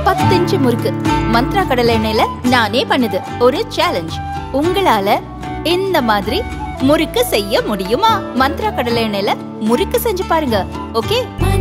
10 inch முறுக்கு மந்த்ரா கடலை எண்ணெயில நானே பண்ணுது ஒரு சேலஞ்ச். உங்களால இந்த மாதிரி முறுக்கு செய்ய முடியுமா? மந்த்ரா கடலை எண்ணெயில முறுக்கு செஞ்சு பாருங்க. ஓகே.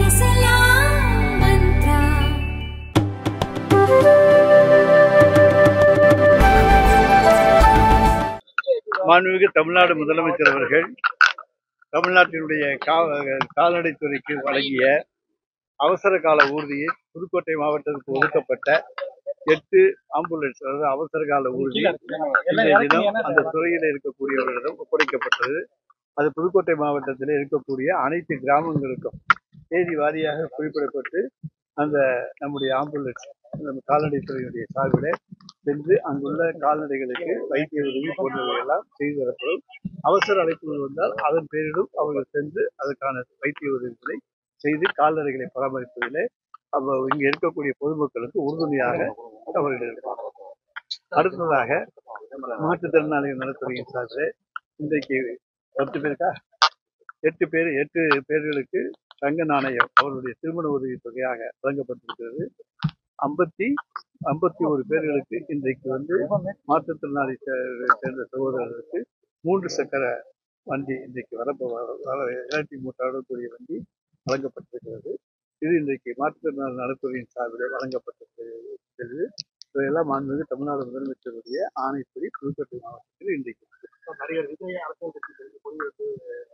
மாண்புமிகு தமிழ்நாடு முதலமைச்சர் அவர்கள் தமிழ்நாட்டினுடைய கால்நடைத்துறைக்கு வழங்கிய அவசர கால ஊர்தியை புதுக்கோட்டை மாவட்டத்துக்கு ஒதுக்கப்பட்ட 8 ஆம்புலன்ஸ், அதாவது அவசர கால ஊர்தி இன்றைய தினம் அந்த துறையில் இருக்கக்கூடியவர்களிடம் ஒப்படைக்கப்பட்டது. அது புதுக்கோட்டை மாவட்டத்தில் இருக்கக்கூடிய அனைத்து கிராமங்களுக்கும் தேதி வாரியாக குறிப்பிடப்பட்டு அந்த நம்முடைய ஆம்புலன்ஸ் நம்ம கால்நடைத்துறையினுடைய சார்பில் சென்று அங்குள்ள கால்நடைகளுக்கு வைத்திய உதவி போன்றவை எல்லாம் செய்து தரப்படும். அவசர அழைப்புகள் வந்தால் அதன் பேரிலும் அவர்கள் சென்று அதற்கான வைத்திய உதவிகளை செய்து கால்நடைகளை பராமரிப்பதிலே இங்கு இருக்கக்கூடிய பொதுமக்களுக்கு உறுதுணையாக அவர்கள் இருப்பார். அடுத்ததாக மாற்றுத்திறனாளிகள் நலத்துறையின் சார்பில் இன்றைக்கு 8 பேர்களுக்கு தங்க நாணயம் அவருடைய திருமண உதவி தொகையாக வழங்கப்பட்டிருக்கிறது. 51 பேர்களுக்கு இன்றைக்கு மாற்றுத்திறனாளி சேர்ந்த சகோதரர்களுக்கு 3 சக்கர வண்டி இன்றைக்கு எலக்ட்ரிக் மோட்டாரோடக்கூடிய வண்டி வழங்கப்பட்டிருக்கிறது. இது இன்றைக்கு மாற்றுத்திறனாளி நலத்துறையின் சார்பில் வழங்கப்பட்டிருக்கிறது. இவையெல்லாம் மாண்புமிகு தமிழ்நாடு முதலமைச்சருடைய ஆணைப்படி புதுக்கோட்டை மாவட்டத்தில் இன்றைக்கு நடிகர் விஜய் அரசியல் கட்சி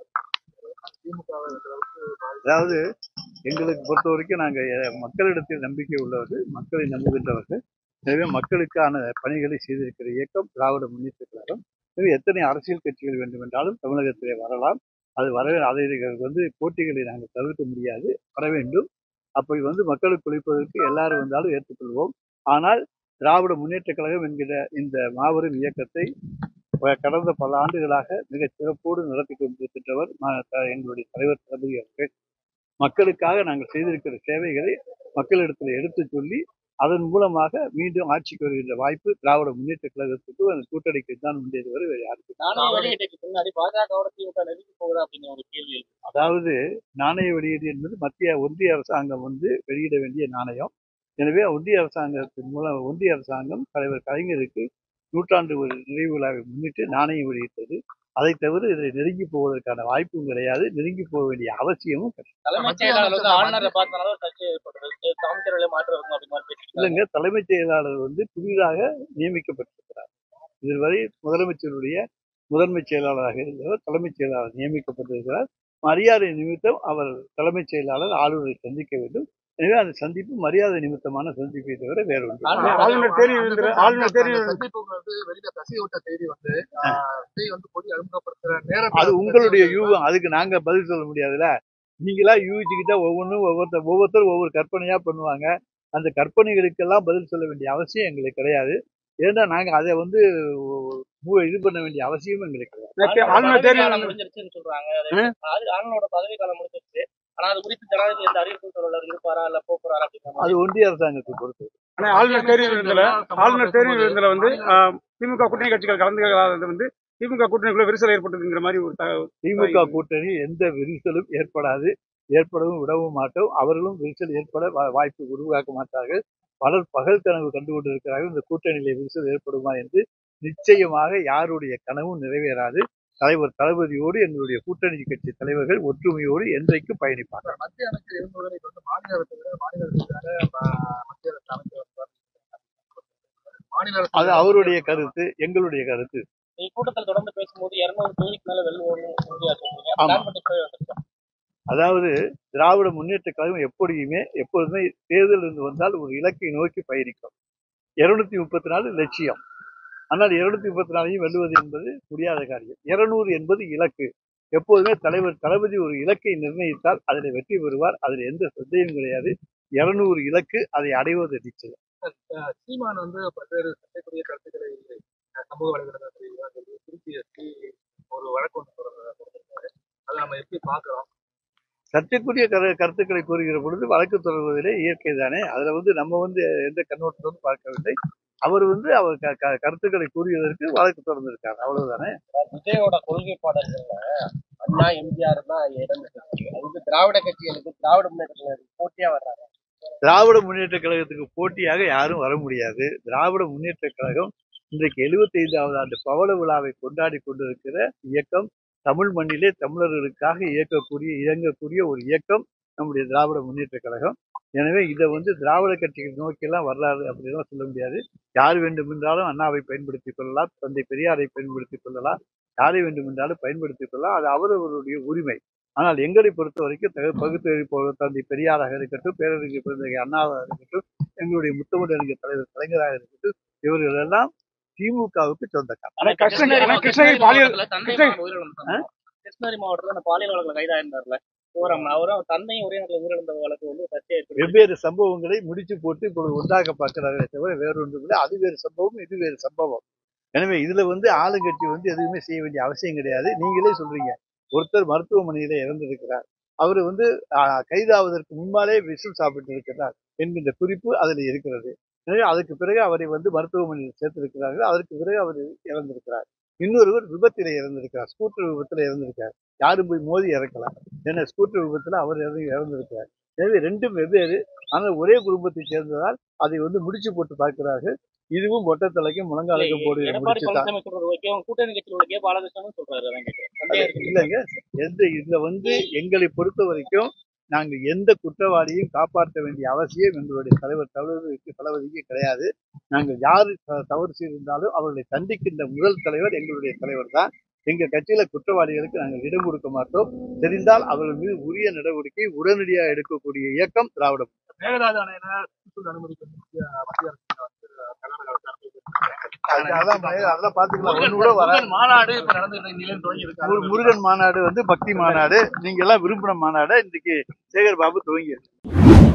அதாவது எங்களுக்கு பொறுத்த வரைக்கும் நாங்கள் மக்களிடத்தில் நம்பிக்கை உள்ளவர்கள், மக்களை நம்புகின்றவர்கள். எனவே மக்களுக்கான பணிகளை செய்திருக்கிற இயக்கம் திராவிட முன்னேற்ற கழகம். எனவே எத்தனை அரசியல் கட்சிகள் வேண்டுமென்றாலும் தமிழகத்திலே வரலாம். அதை போட்டிகளை நாங்கள் தவிர்க்க முடியாது, வர வேண்டும். அப்படி மக்களுக்கு உழைப்பதற்கு எல்லாரும் வந்தாலும் ஏற்றுக்கொள்வோம். ஆனால் திராவிட முன்னேற்ற கழகம் என்கிற இந்த மாபெரும் இயக்கத்தை கடந்த பல ஆண்டுகளாக மிக சிறப்போடு நடத்தி கொண்டிருக்கின்றவர் எங்களுடைய தலைவர் தளபதி அவர்கள். மக்களுக்காக நாங்கள் செய்திருக்கிற சேவைகளை மக்களிடத்தில் எடுத்து சொல்லி அதன் மூலமாக மீண்டும் ஆட்சிக்கு வருகின்ற வாய்ப்பு திராவிட முன்னேற்ற கழகத்துக்கு அந்த கூட்டணிக்கு தான் உண்டியது வரை வேறு யாருக்கு. அதாவது நாணய வெளியீடு என்பது ஒன்றிய அரசாங்கம் வெளியிட வேண்டிய நாணயம். எனவே ஒன்றிய அரசாங்கத்தின் மூலம் ஒன்றிய அரசாங்கம் தலைவர் கலைஞருக்கு 100ஆண்டு நிறைவு விழாவை முன்னிட்டு நாணயம் வெளியிட்டது. அதை தவிர இதில் நெருங்கி போவதற்கான வாய்ப்பும் கிடையாது, நெருங்கி போக வேண்டிய அவசியமும் கிடையாது. இல்லைங்க, தலைமைச் செயலாளர் புதிதாக நியமிக்கப்பட்டிருக்கிறார். இதுவரை முதலமைச்சருடைய முதன்மைச் செயலாளராக இருந்தவர் தலைமைச் செயலாளர் நியமிக்கப்பட்டிருக்கிறார். மரியாதை நிமித்தம் அவர் தலைமைச் செயலாளர் ஆளுநரை சந்திக்க வேண்டும். எனவே அந்த சந்திப்பு மரியாதை நிமித்தமான சந்திப்பை தவிர வேற ஒன்று. அது உங்களுடைய யூகம், அதுக்கு நாங்க பதில் சொல்ல முடியாதுல்ல. நீங்களா யூகிச்சுக்கிட்டா ஒவ்வொருத்தரும் ஒவ்வொரு கற்பனையா பண்ணுவாங்க. அந்த கற்பனைகளுக்கெல்லாம் பதில் சொல்ல வேண்டிய அவசியம் எங்களுக்கு கிடையாது. ஏன்னா நாங்க அதை இது பண்ண வேண்டிய அவசியமும் எங்களுக்கு கிடையாது. அது ஒன்றிய அரசாங்கத்தை பொறுத்து. ஆளுநர் தேர்வு திமுக கூட்டணி கட்சிகள் கலந்து திமுக கூட்டணிக்குள்ள விரிசல் ஏற்பட்டதுங்கிற மாதிரி ஒரு திமுக கூட்டணி எந்த விரிசலும் ஏற்படவும் விடவும் மாட்டோம். அவர்களும் விரிசல் ஏற்பட வாய்ப்பு உருவாக்க மாட்டார்கள். பகல் கனவு கண்டு கொண்டிருக்கிறார்கள். இந்த கூட்டணியிலே விரிசல் ஏற்படுமா என்று. நிச்சயமாக யாருடைய கனவும் நிறைவேறாது. தலைவர் தளபதியோடு எங்களுடைய கூட்டணி கட்சி தலைவர்கள் ஒற்றுமையோடு என்றைக்கும் பயணிப்பார்கள். மத்திய அமைச்சர் அது அவருடைய கருத்து, எங்களுடைய கருத்து. கூட்டத்தில் தொடர்ந்து பேசும்போது 200 தொகுதிக்கு மேல அதாவது திராவிட முன்னேற்ற கழகம் எப்பொழுதுமே தேர்தல் இருந்து வந்தால் ஒரு இலக்கை நோக்கி பயணிக்கும். 234 லட்சியம். ஆனால் 234ஐயும் வெல்லுவது என்பது முடியாத காரியம். 200 என்பது இலக்கு. எப்போதுமே தலைவர் தளபதி ஒரு இலக்கை நிர்ணயித்தால் அதில் வெற்றி பெறுவார். அதில் எந்த சந்தேகமும் கிடையாது. 200 இலக்கு, அதை அடைவது நிச்சயம். சீமான் பல்வேறு சட்டக்கூடிய கருத்துக்களை சமூக வலைதளத்தில் திருப்பி ஒரு வழக்கு அதை நம்ம எப்படி பார்க்கிறோம்? சர்ச்சைக்குரிய கருத்துக்களை கூறுகிற பொழுது வழக்கு தொடர்வதிலே இயற்கை தானே. அதுல நம்ம எந்த கண்ணோட்டத்தோடு பார்க்கவில்லை. அவர் அவர் கருத்துக்களை கூறியதற்கு வழக்கு தொடர்ந்திருக்காரு, அவ்வளவுதானே. விஜயோட கொள்கை பாடல்கள்ல அண்ணா எம்ஜிஆர் தான் இடம் திராவிட கட்சிகளுக்கு திராவிட முன்னேற்ற போட்டியா வர்றாங்க. திராவிட முன்னேற்ற கழகத்துக்கு போட்டியாக யாரும் வர முடியாது. திராவிட முன்னேற்ற கழகம் இன்றைக்கு 75வது ஆண்டு பவள விழாவை கொண்டாடி கொண்டிருக்கிற இயக்கம். தமிழ் மண்ணிலே தமிழர்களுக்காக இயங்கக்கூடிய ஒரு இயக்கம் நம்முடைய திராவிட முன்னேற்ற கழகம். எனவே இதை திராவிட கட்சிகள் நோக்கியெல்லாம் வரலாறு அப்படிலாம் சொல்ல முடியாது. யார் வேண்டுமென்றாலும் அண்ணாவை பயன்படுத்திக் கொள்ளலாம், தந்தை பெரியாரை பயன்படுத்திக் கொள்ளலாம், யாரை வேண்டுமென்றாலும் பயன்படுத்திக் கொள்ளலாம். அது அவரவருடைய உரிமை. ஆனால் எங்களை பொறுத்த வரைக்கும் பகுத்தறிவு தந்தை பெரியாராக இருக்கட்டும், பேரறிஞர் பெருந்தகை அண்ணாவாக இருக்கட்டும், எங்களுடைய முத்தமிழறிஞர் தலைவர் கலைஞராக இருக்கட்டும், இவர்கள் எல்லாம் திமுகவுக்கு சொந்தக்காரர். கிருஷ்ணகிரி மாவட்டத்தில் அந்த பாலியல் வழக்கில் கைதாயிருந்தார்ல அவரும் தந்தையும் ஒரே நேரத்தில் உயிரிழந்த வழக்கு சர்ச்சை வெவ்வேறு சம்பவங்களை முடிச்சு போட்டு இப்பொழுது ஒன்றாக பார்க்கிறார்களே தவிர வேறொன்றும் இல்லை. அது வேறு சம்பவம், இது வேறு சம்பவம். எனவே இதுல ஆளுங்கட்சி எதுவுமே செய்ய வேண்டிய அவசியம் கிடையாது. நீங்களே சொல்றீங்க, ஒருத்தர் மருத்துவமனையில இறந்திருக்கிறார், அவர் கைதாவதற்கு முன்பாலே விஷம் சாப்பிட்டு இருக்கிறார் என்கின்ற குறிப்பு அதில் இருக்கிறது. எனவே அதுக்கு பிறகு அவரை மருத்துவமனையில் சேர்த்திருக்கிறார்கள். அதற்கு பிறகு அவர் இறந்திருக்கிறார். இன்னொருவர் விபத்திலே இறந்திருக்கிறார், ஸ்கூட்டர் விபத்துல இறந்திருக்கார். யாரும் போய் மோதி இறக்கலாம், ஏன்னா ஸ்கூட்டர் விபத்துல அவர் இறந்திருக்கிறார். எனவே ரெண்டும் வெவ்வேறு, ஆனால் ஒரே குடும்பத்தை சேர்ந்ததால் அதை முடிச்சு போட்டு பார்க்கிறார்கள். இதுவும் ஒட்டத்தலைக்கும் முழங்காலுக்கும் போடுகிற முடிச்சுதான். கூட்டணி கட்சியில் உள்ள கே பாலகிருஷ்ணன் சொல்றாரு. இல்லைங்க, இதுல எங்களை பொறுத்த வரைக்கும் நாங்கள் எந்த குற்றவாளியையும் காப்பாற்ற வேண்டிய அவசியம் எங்களுடைய தளபதிக்கு கிடையாது. நாங்கள் யாரு தவறு செய்திருந்தாலும் அவர்களை தண்டிக்கின்ற முதல் தலைவர் எங்களுடைய தலைவர் தான். எங்க கட்சியில குற்றவாளிகளுக்கு நாங்கள் இடம் கொடுக்க மாட்டோம். தெரிந்தால் அவர்கள் மீது உரிய நடவடிக்கை உடனடியாக எடுக்கக்கூடிய இயக்கம் திராவிட முருகன் மாநாடு பக்தி மாநாடு, நீங்க எல்லாம் விரும்பின மாநாடு இன்றைக்கு சேகர் பாபு துவங்கி